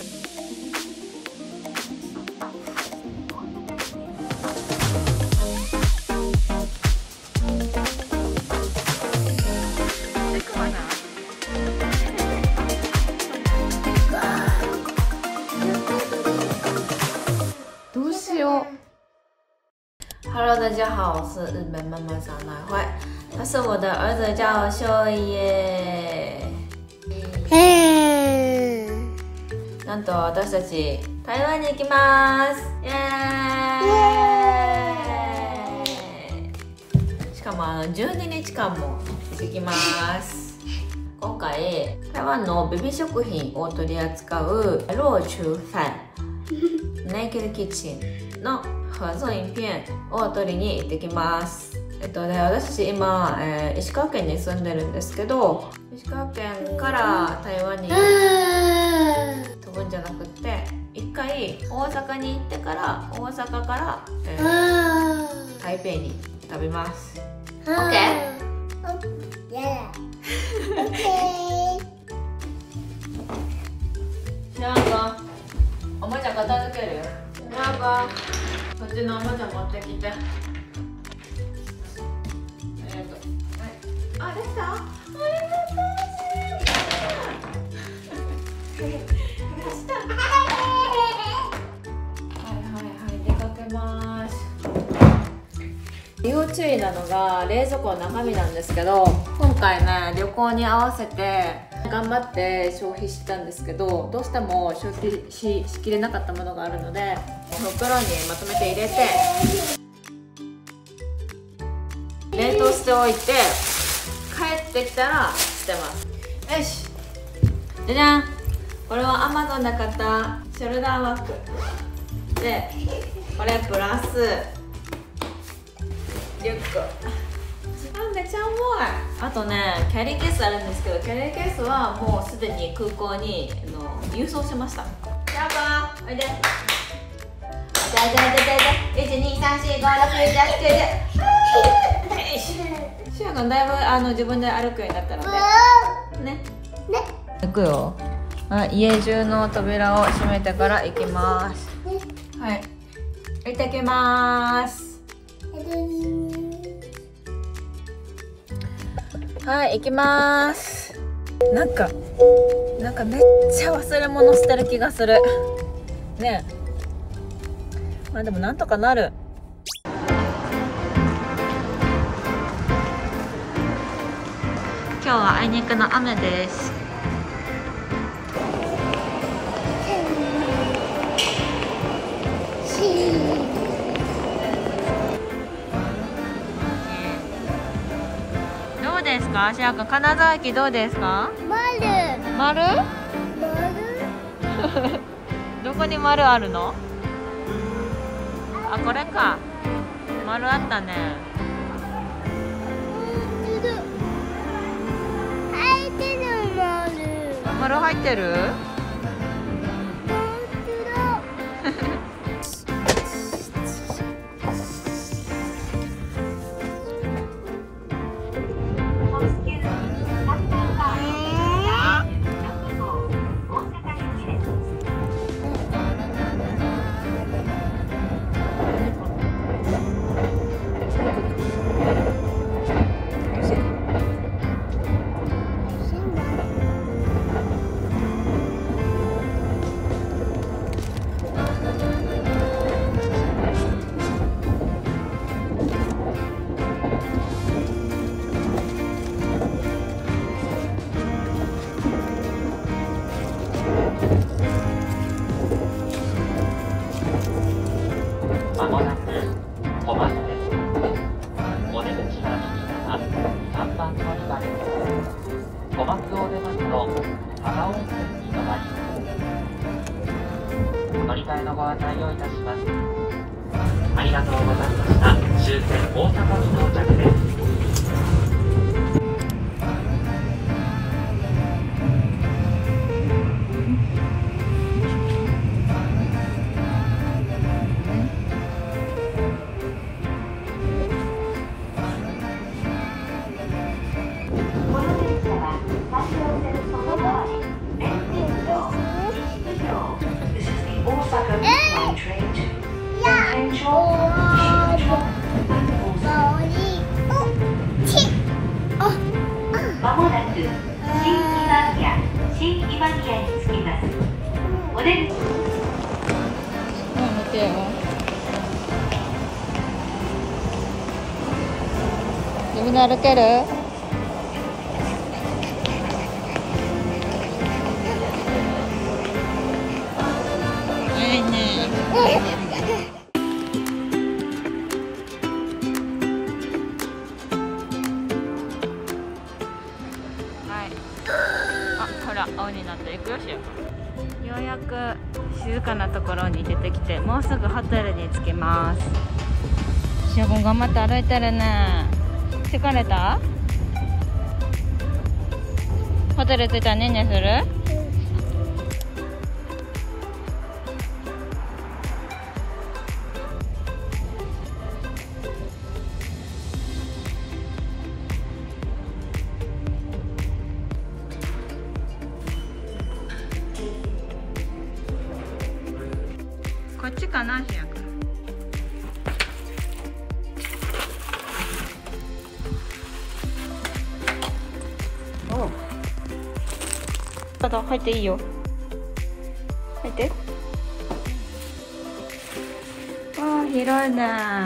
どうしよう。Hello， 大家好，我是日本妈妈桑乃惠，他是我的儿子叫秀叶。なんと私たち台湾に行きます。イエーイ。しかも12日間も行きます。今回台湾のベビー食品を取り扱うローチューファンネイキッドキッチンの合作影片を撮りに行ってきます。私たち今、石川県に住んでるんですけど、石川県から台湾に飛ぶんじゃなくて、一回大阪に行ってから大阪から、台北に飛びます。OK？ なんかおもちゃ片付けるよ。なんかこっちのおもちゃ持ってきて。ありがとう。あ、できた？ありがとう。できた。はい出かけます。要注意なのが冷蔵庫の中身なんですけど、今回ね旅行に合わせて頑張って消費したんですけど、どうしても消費しきれなかったものがあるので、袋にまとめて入れて冷凍しておいて、帰ってきたら捨てます。よし、じゃじゃん。これは Amazon で買ったショルダーバッグで、これプラスリュック。めっちゃ重い。あとね、キャリーケースあるんですけど、キャリーケースはもうすでに空港に郵送しました。シャーパーおいで。シュア君だいぶ自分で歩くようになったのでね。行くよ。家中の扉を閉めてから行きます。はい、行ってきます。はい、行きます。なんかめっちゃ忘れ物してる気がするね。まあでもなんとかなる。今日はあいにくの雨です。どうですか、シア君、金沢駅どうですか？丸どこに丸あるの？あ、これか。丸あったね。丸入ってる？ まもなく小松です。お出口は右側3番乗り場です。小松を出ますと高温泉に止まります。乗り換えのご案内をいたします。ありがとうございました。終点大阪に到着です。 間際に着きます。お出口。 見てよ。みんな歩ける？いいね。ほら、青になっていくよしよ。ようやく静かなところに出てきて、もうすぐホテルに着きます。しおくん頑張って歩いてるね。疲れた？ホテル着いたらねんねする？こっちかな、しやくん。おう。ただ入っていいよ。入って。ああ、広いね。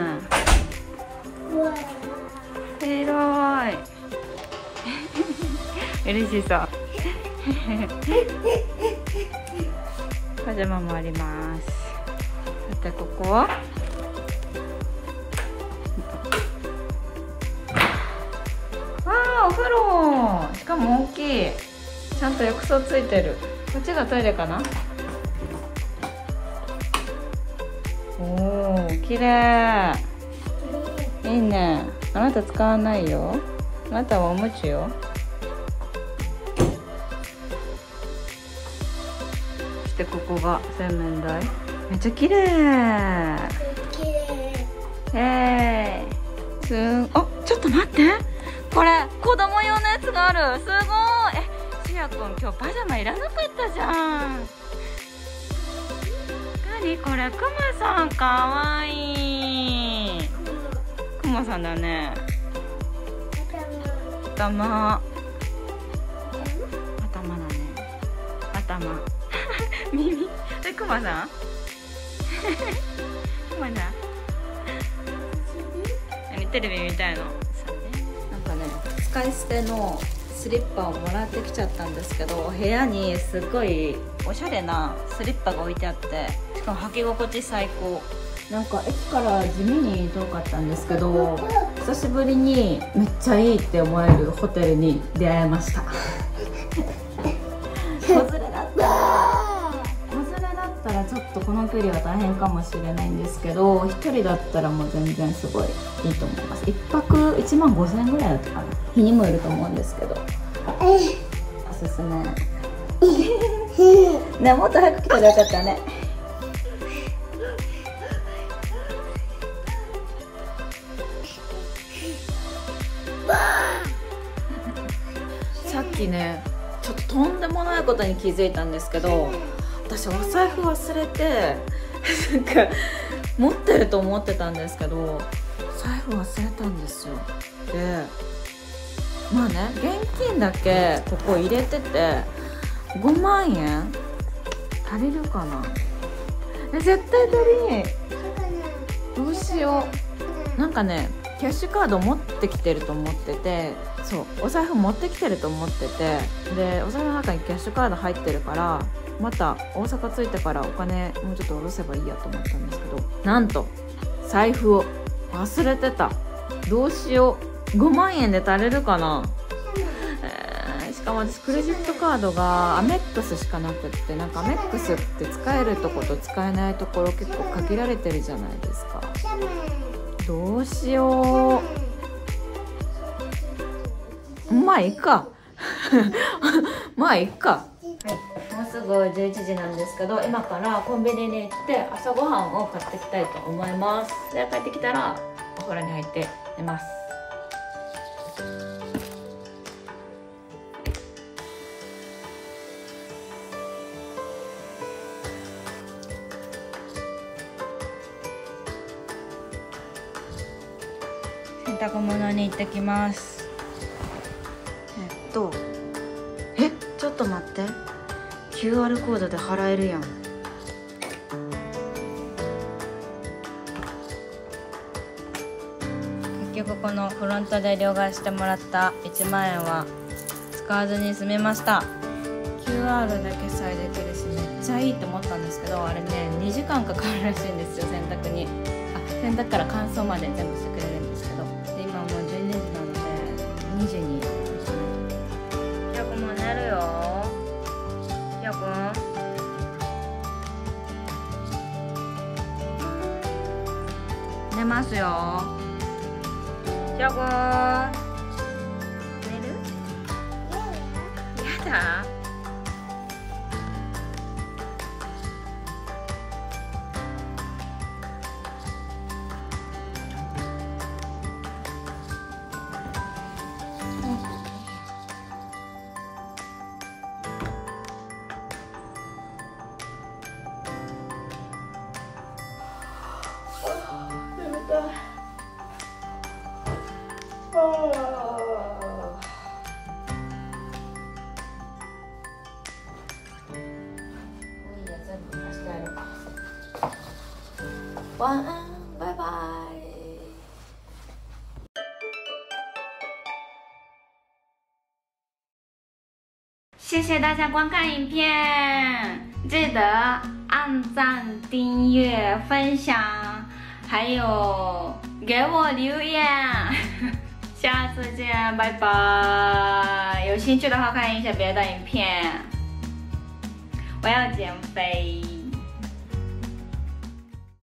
広い。嬉しそう。パジャマもあります。でここはお風呂、しかも大きい。ちゃんと浴槽ついてる。こっちがトイレかな。おお、綺麗。いいね。あなた使わないよ。あなたはおむつよ。そしてここが洗面台。めっちゃ綺麗。ちょっと待って。これ子供用のやつがある。すごい。しやくん今日パジャマいらなかったじゃん。何これ、クマさんかわいい。クマさんだね。頭だね。頭耳でクマさんクマさんテレビ見たいの。なんかね、使い捨てのスリッパをもらってきちゃったんですけど、部屋にすごいおしゃれなスリッパが置いてあって、しかも履き心地最高。なんか駅から地味に遠かったんですけど、久しぶりにめっちゃいいって思えるホテルに出会えました。子連れだったらちょっとこの距離は大変かもしれないんですけど、1人だったらもう全然すごいいいと思います。1泊1万5000円ぐらいだったかな。日にもよると思うんですけど、おすすめ。ね、もっと早く来たらよかったね。さっきね、ちょっととんでもないことに気づいたんですけど、私お財布忘れてなんか持ってると思ってたんですけど、財布忘れたんですよ。でまあね、現金だけここ入れてて5万円足りるかな。絶対足りん。どうしよう。なんかね、キャッシュカード持ってきてると思ってて、そうお財布持ってきてると思ってて、でお財布の中にキャッシュカード入ってるから、また大阪着いてからお金もうちょっと下ろせばいいやと思ったんですけど、なんと財布を忘れてた。どうしよう。5万円で足りるかな。しかも私クレジットカードがアメックスしかなくって、なんかアメックスって使えるとこと使えないところ結構限られてるじゃないですか。どうしよう。まあいいか。まあいいか。もうすぐ11時なんですけど、今からコンビニに行って朝ごはんを買ってきたいと思います。で帰ってきたらお風呂に入って寝ます。洗濯物に行ってきます。ちょっと待って。 QR コードで払えるやん。結局このフロントで両替してもらった1万円は使わずに済みました。 QR だけさえできるしめっちゃいいと思ったんですけど、あれね2時間かかるらしいんですよ、洗濯に。洗濯から乾燥まで全部してくれるんですけど、で今もう12時なので2時にひよくんもう寝るよ。ひよくん寝ますよ。ひよくん寝る？やだ。 晚安，拜拜。 谢谢大家观看影片，记得按赞、订阅、分享，还有给我留言。下次见，拜拜！有兴趣的话看一下别的影片。我要减肥。